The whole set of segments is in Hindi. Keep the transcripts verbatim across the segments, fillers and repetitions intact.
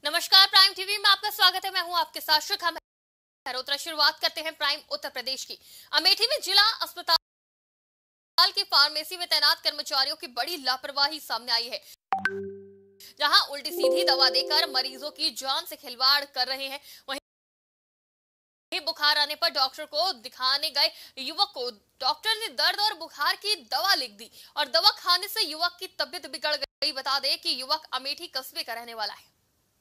नमस्कार, प्राइम टीवी में आपका स्वागत है। मैं हूं आपके साथ शिखा मेहरोत्रा। शुरुआत करते हैं प्राइम उत्तर प्रदेश की। अमेठी में जिला अस्पताल के फार्मेसी में तैनात कर्मचारियों की बड़ी लापरवाही सामने आई है, जहां उल्टी सीधी दवा देकर मरीजों की जान से खिलवाड़ कर रहे हैं। वहीं बुखार आने पर डॉक्टर को दिखाने गए युवक को डॉक्टर ने दर्द और बुखार की दवा लिख दी और दवा खाने से युवक की तबीयत बिगड़ गई। बता दें कि युवक अमेठी कस्बे का रहने वाला है।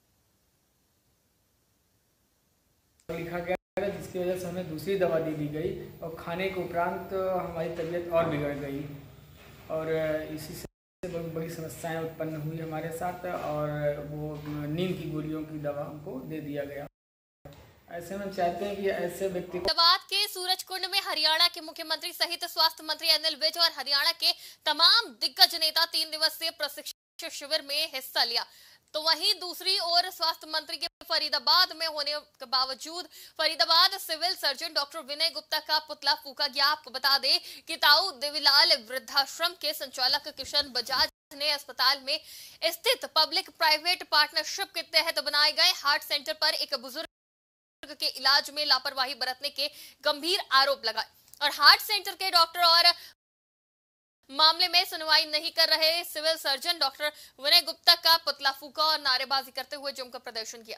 लिखा गया था, जिसकी वजह से हमें दूसरी दवा दे दी गई और खाने के उपरांत हमारी तबीयत और बिगड़ गई और इसी से बहुत बड़ी समस्याएं उत्पन्न हुई हमारे साथ और वो नींद की गोलियों की दवा हमको दे दिया गया। ऐसे में चाहते हैं कि ऐसे व्यक्ति को अहमदाबाद के सूरजकुंड में हरियाणा के मुख्यमंत्री सहित स्वास्थ्य मंत्री अनिल विज और हरियाणा के तमाम दिग्गज नेता तीन दिवसीय प्रशिक्षण शिविर में हिस्सा लिया। तो वहीं दूसरी ओर स्वास्थ्य मंत्री के फरीदाबाद में होने के बावजूद Faridabad civil surgeon doctor Vinay Gupta का पुतला फूका गया। आपको बता दें कि ताऊ देवीलाल वृद्धाश्रम के संचालक किशन बजाज ने अस्पताल में स्थित पब्लिक प्राइवेट पार्टनरशिप के तहत बनाए गए हार्ट सेंटर पर एक बुजुर्ग के इलाज में लापरवाही बरतने के गंभीर आरोप लगाए और हार्ट सेंटर के डॉक्टर और मामले में सुनवाई नहीं कर रहे civil surgeon doctor Vinay Gupta का पुतला फूका और नारेबाजी करते हुए जमकर प्रदर्शन किया।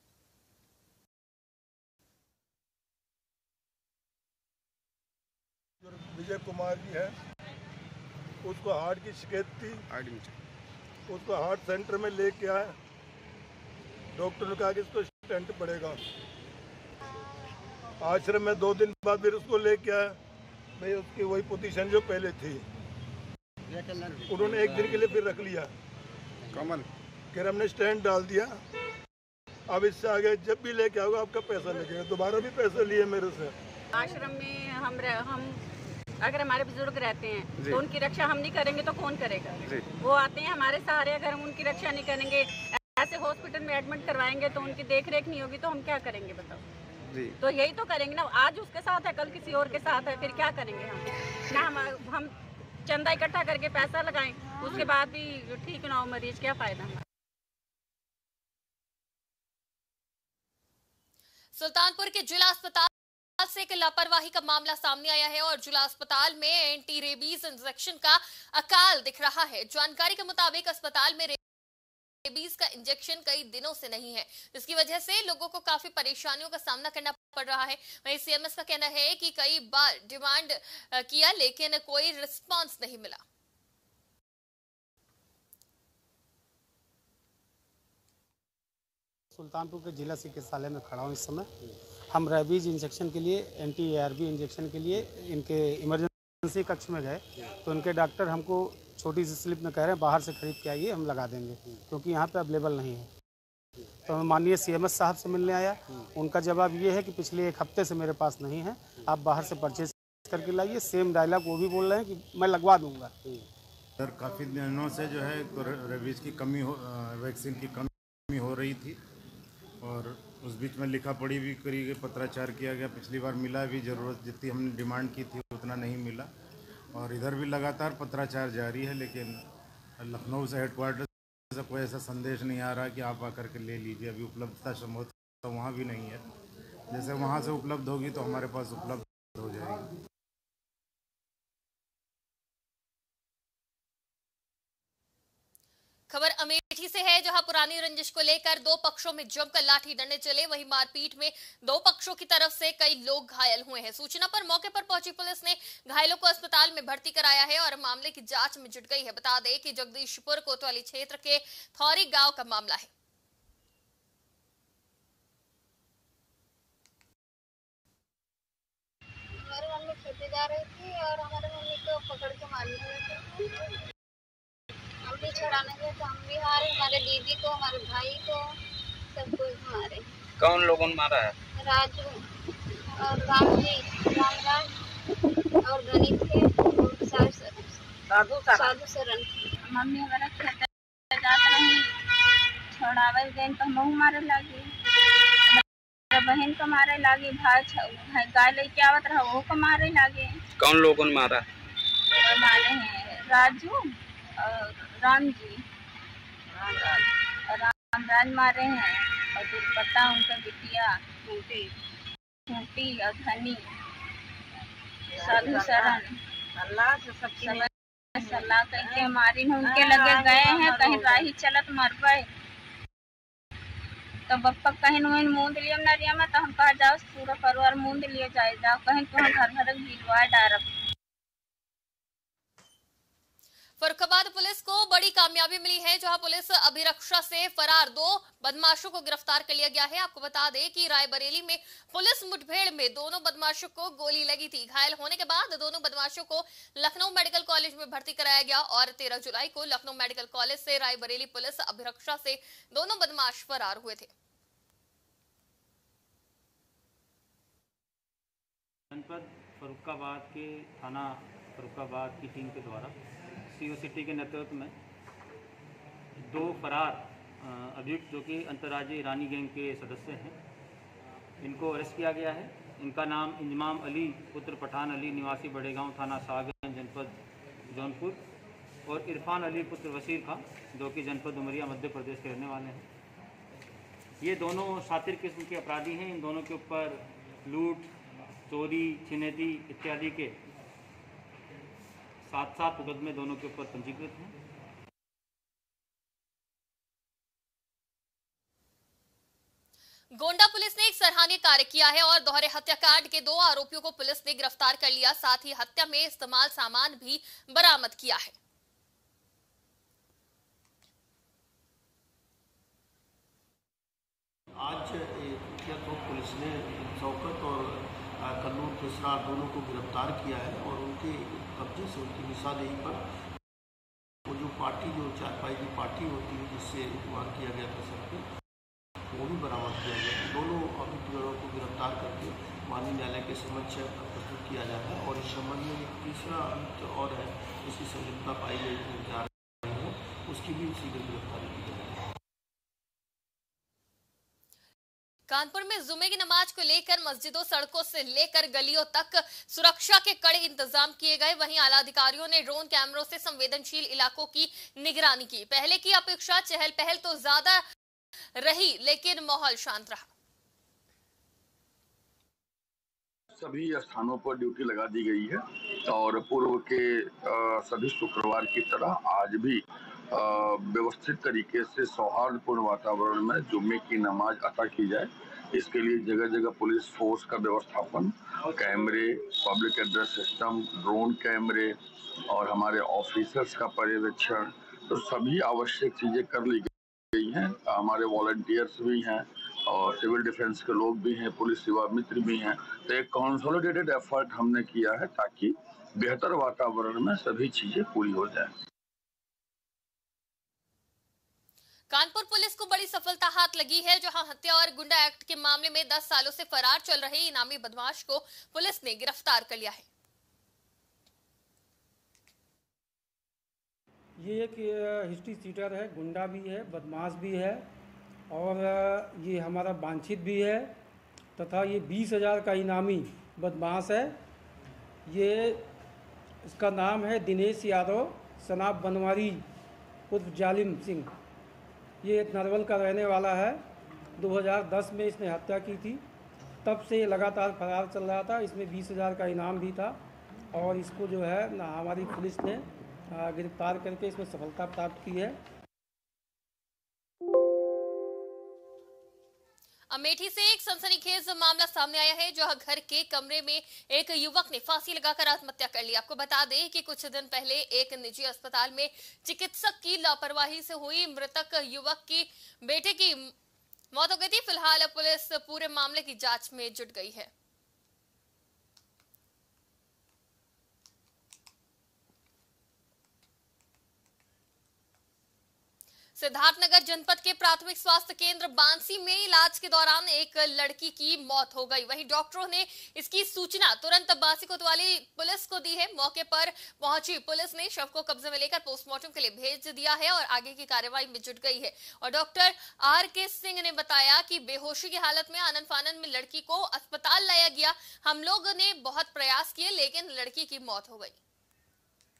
विजय कुमार जी है, उसको हार्ट की शिकायत थी, उसको हार्ट सेंटर में लेके आए। डॉक्टर ने कहा कि इसको स्टेंट पड़ेगा। आश्रम में दो दिन बाद फिर उसको लेके आए, भाई उसकी वही पोजीशन जो पहले थी। उन्होंने एक दिन के लिए फिर रख लिया कमल फिर हमने स्टैंड डाल दिया। अब इससे आगे जब भी लेके आओगे आपका पैसा लगेगा। दोबारा भी पैसे लिए मेरे से। आश्रम में हम हम अगर हमारे बुजुर्ग रहते हैं तो उनकी रक्षा हम नहीं करेंगे तो कौन करेगा? वो आते हैं हमारे सहारे, अगर हम उनकी रक्षा नहीं करेंगे, ऐसे हॉस्पिटल में एडमिट करवाएंगे तो उनकी देख रेख नहीं होगी तो हम क्या करेंगे बताओ? जी। तो यही तो करेंगे ना। आज उसके साथ है, कल किसी और के साथ है, फिर क्या करेंगे हम? ना हम हम चंदा इकट्ठा करके पैसा लगाएं, उसके बाद भी ठीक ना हो मरीज, क्या फायदा? सुल्तानपुर के जिला अस्पताल से एक लापरवाही का मामला सामने आया है और जिला अस्पताल में एंटी रेबीज इंजेक्शन का अकाल दिख रहा है। जानकारी के मुताबिक अस्पताल में रेबीज का इंजेक्शन कई दिनों से नहीं है, जिसकी वजह से लोगों को काफी परेशानियों का सामना करना पड़ रहा है। वहीं सीएमएस का कहना है कि कई बार डिमांड किया लेकिन कोई रिस्पांस नहीं मिला। सुल्तानपुर के जिला चिकित्सालय में खड़ा हूँ इस समय। हम रेबीज इंजेक्शन के लिए, एंटी एआरवी इंजेक्शन के लिए इनके इमरजेंसी कक्ष में गए तो उनके डॉक्टर हमको छोटी सी स्लिप में कह रहे हैं बाहर से खरीद के आइए, हम लगा देंगे, क्योंकि यहाँ पे अवेलेबल नहीं है। तो मैं माननीय सीएमएस साहब से मिलने आया, उनका जवाब ये है कि पिछले एक हफ्ते से मेरे पास नहीं है, आप बाहर से परचेज करके लाइए। सेम डायलॉग वो भी बोल रहे हैं कि मैं लगवा दूंगा। सर काफ़ी दिनों से जो है तो रेबीज की कमी हो, वैक्सीन की कमी हो रही थी और उस बीच में लिखा पढ़ी भी करी गई, पत्राचार किया गया। पिछली बार मिला भी, ज़रूरत जितनी हमने डिमांड की थी उतना नहीं मिला और इधर भी लगातार पत्राचार जारी है, लेकिन लखनऊ से हेडक्वार्टर से कोई ऐसा संदेश नहीं आ रहा कि आप आकर के ले लीजिए। अभी उपलब्धता संभव तो वहाँ भी नहीं है, जैसे वहाँ से उपलब्ध होगी तो हमारे पास उपलब्ध हो जाएगी। खबर अमेठी से है, जहां पुरानी रंजिश को लेकर दो पक्षों में जमकर लाठी डंडे चले। वहीं मारपीट में दो पक्षों की तरफ से कई लोग घायल हुए हैं। सूचना पर मौके पर पहुंची पुलिस ने घायलों को अस्पताल में भर्ती कराया है और मामले की जांच में जुट गई है। बता दें कि जगदीशपुर कोतवाली क्षेत्र के थौरी गांव का मामला है। हमारी मम्मी खेते जा रही थी और हमारे मम्मी को पकड़ के मारने लगे थे। हम भी छुड़ाने गए तो हम भी हारे, हमारे दीदी को, हमारे भाई को, सबको मारे। कौन लोगों ने मारा है? राजू और राम जी, रामराज और गणित के और साधु साधु शरण। मम्मी हमारा खेते जात रही, छुड़ावे गए तो हम मारे लगी, बहन को मारे लगी, भाई गाय लेके आवत रहा वो को मारे लगे। कौन लोगों ने मारा? मारे हैं राजू और राम जी, राम रामराज मारे हैं और दुर्पता उनका बिटिया टूटी टूटी और धनी साधु शरण अल्लाह से सब सलाह करके हमारी उनके लगे गए हैं कहीं राही चलत मर गए तो बप्पा कहीं नुन मूंद लिया नरिया में तो हम कहा जाओ पूरा परिवार मूंद लिए जाए जाओ कहीं तो घर घर गिरवा डारब। फर्रुखाबाद पुलिस को बड़ी कामयाबी मिली है, जहां पुलिस अभिरक्षा से फरार दो बदमाशों को गिरफ्तार कर लिया गया है। आपको बता दें कि रायबरेली में पुलिस मुठभेड़ में दोनों बदमाशों को गोली लगी थी। घायल होने के बाद दोनों बदमाशों को लखनऊ मेडिकल कॉलेज में भर्ती कराया गया और तेरह जुलाई को लखनऊ मेडिकल कॉलेज से रायबरेली पुलिस अभिरक्षा से दोनों बदमाश फरार हुए थे। जनपद फर्रुखाबाद के थाना फर्रुखाबाद की टीम के द्वारा सीओ सिटी के नेतृत्व में दो फरार अभियुक्त जो कि अंतर्राज्यीय ईरानी गैंग के सदस्य हैं, इनको अरेस्ट किया गया है। इनका नाम इंजमाम अली पुत्र पठान अली निवासी बड़ेगांव थाना शाहगंज जनपद जौनपुर और इरफान अली पुत्र वसीर खां जो कि जनपद उमरिया मध्य प्रदेश के रहने वाले हैं। ये दोनों शातिर किस्म के अपराधी हैं। इन दोनों के ऊपर लूट, चोरी, छिनैती इत्यादि के सात सात मुकदमे दोनों के ऊपर पंजीकृत हैं। गोंडा पुलिस ने एक सराहनीय कार्य किया है और दोहरे हत्याकांड के दो आरोपियों को पुलिस ने गिरफ्तार कर लिया, साथ ही हत्या में इस्तेमाल सामान भी बरामद किया है। आज तो पुलिस ने शौकत और कन्नूर तीसरा दोनों को गिरफ्तार किया है और उनके कब्जे से उनकी निशानदेही पर वो जो पार्टी जो चारपाई की पार्टी होती है जिससे वहाँ किया गया था सबको वो भी बरामद किया गया। दोनों अभियुक्तों को गिरफ्तार करके माननीय न्यायालय के समक्ष प्रस्तुत किया जाता है और इस संबंध में एक तीसरा अभियुक्त और है जिसकी संलिप्तता पाई गई जा रही है, उसकी भी शीघ्र गिरफ्तारी की जाएगी। कानपुर में जुमे की नमाज को लेकर मस्जिदों, सड़कों से लेकर गलियों तक सुरक्षा के कड़े इंतजाम किए गए। वहीं आला अधिकारियों ने ड्रोन कैमरों से संवेदनशील इलाकों की निगरानी की। पहले की अपेक्षा चहल पहल तो ज्यादा रही, लेकिन माहौल शांत रहा। सभी स्थानों पर ड्यूटी लगा दी गई है और पूर्व के सभी शुक्रवार की तरह आज भी व्यवस्थित तरीके से सौहार्दपूर्ण वातावरण में जुम्मे की नमाज अता की जाए। इसके लिए जगह जगह पुलिस फोर्स का व्यवस्थापन, कैमरे, पब्लिक एड्रेस सिस्टम, ड्रोन कैमरे और हमारे ऑफिसर्स का पर्यवेक्षण, तो सभी आवश्यक चीजें कर ली गई हैं। हमारे वॉलंटियर्स भी हैं और सिविल डिफेंस के लोग भी हैं, पुलिस सेवा मित्र भी हैं। तो एक कंसोलिडेटेड एफर्ट हमने किया है ताकि बेहतर वातावरण में सभी चीजें पूरी हो जाए। कानपुर पुलिस को बड़ी सफलता हाथ लगी है, जहां हत्या और गुंडा एक्ट के मामले में दस सालों से फरार चल रहे इनामी बदमाश को पुलिस ने गिरफ्तार कर लिया है। ये एक हिस्ट्री सीटर है, गुंडा भी है, बदमाश भी है और ये हमारा वांछित भी है तथा ये बीस हजार का इनामी बदमाश है। ये इसका नाम है दिनेश यादव सनाब बनवारी उर्फ जालिम सिंह। ये नरवल का रहने वाला है। दो हज़ार दस में इसने हत्या की थी, तब से ये लगातार फरार चल रहा था। इसमें बीस हज़ार का इनाम भी था और इसको जो है ना हमारी पुलिस ने गिरफ्तार करके इसमें सफलता प्राप्त की है। अमेठी से एक सनसनीखेज मामला सामने आया है, जहां घर के कमरे में एक युवक ने फांसी लगाकर आत्महत्या कर ली। आपको बता दें कि कुछ दिन पहले एक निजी अस्पताल में चिकित्सक की लापरवाही से हुई मृतक युवक की बेटे की मौत हो गई थी। फिलहाल पुलिस पूरे मामले की जांच में जुट गई है। सिद्धार्थनगर जनपद के प्राथमिक स्वास्थ्य केंद्र बांसी में इलाज के दौरान एक लड़की की मौत हो गई। वहीं डॉक्टरों ने इसकी सूचना तुरंत बांसी कोतवाली पुलिस को दी है। मौके पर पहुंची पुलिस ने शव को कब्जे में लेकर पोस्टमार्टम के लिए भेज दिया है और आगे की कार्रवाई में जुट गई है। और डॉक्टर आर के सिंह ने बताया कि बेहोशी की हालत में आनन फानन में लड़की को अस्पताल लाया गया। हम लोग ने बहुत प्रयास किए लेकिन लड़की की मौत हो गई।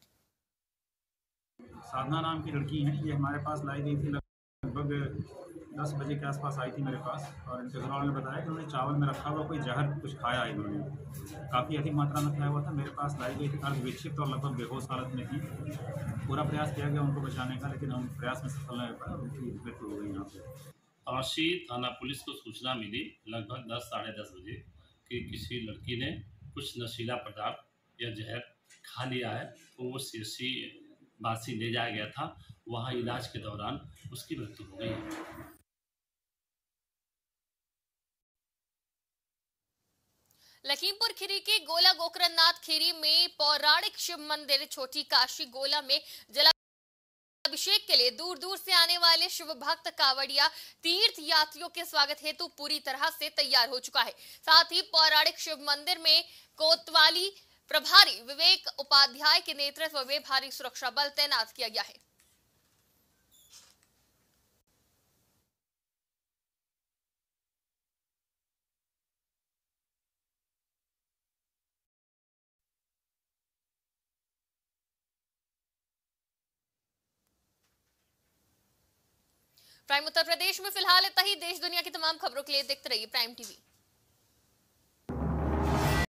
साधना नाम की लड़की है, ये हमारे पास लाई गई थी लगभग दस बजे के आसपास आई थी मेरे पास और इनके घर वालों ने बताया कि उन्होंने चावल में रखा हुआ कोई जहर कुछ खाया है इन्होंने। काफ़ी अधिक मात्रा में खाया हुआ था। मेरे पास लाई गई थी, अर्ध विक्षिप्त और लगभग बेहोश हालत में थी। पूरा प्रयास किया गया उनको बचाने का, लेकिन हम प्रयास में सफल नहीं हो पाए, उनकी मृत्यु हो गई यहाँ पे। तवाशी थाना पुलिस को सूचना मिली लगभग दस साढ़े दस बजे कि किसी लड़की ने कुछ नशीला पदार्थ या जहर खा लिया है, तो वो सीएससी बासी ले जाया गया था। वहाँ इलाज के दौरान उसकी मृत्यु हो गई। लखीमपुर खीरी के गोला गोकरनाथ खीरी में पौराणिक शिव मंदिर छोटी काशी गोला में जलाभिषेक के लिए दूर दूर से आने वाले शिव भक्त कावड़िया तीर्थ यात्रियों के स्वागत हेतु पूरी तरह से तैयार हो चुका है। साथ ही पौराणिक शिव मंदिर में कोतवाली प्रभारी विवेक उपाध्याय के नेतृत्व में भारी सुरक्षा बल तैनात किया गया है। प्राइम उत्तर प्रदेश में फिलहाल इतना ही। देश दुनिया की तमाम खबरों के लिए देखते रहिए प्राइम टीवी।